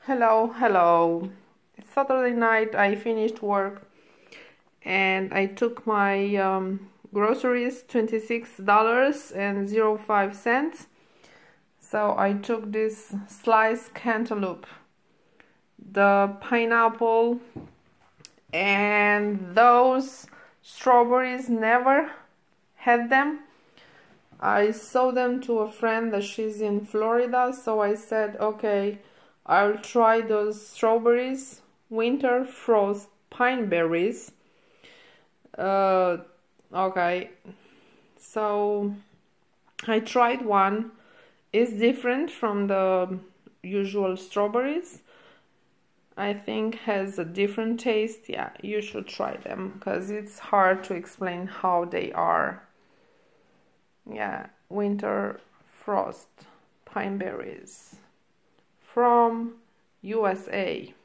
Hello. It's Saturday night. I finished work and I took my groceries, $26.05. So I took this sliced cantaloupe, the pineapple, and those strawberries. Never had them. I sold them to a friend that she's in Florida, so I said, okay, I'll try those strawberries, winter frost pine berries. Okay, so I tried one. It's different from the usual strawberries. I think has a different taste. Yeah, you should try them because it's hard to explain how they are. Yeah, winter frost pine berries from USA.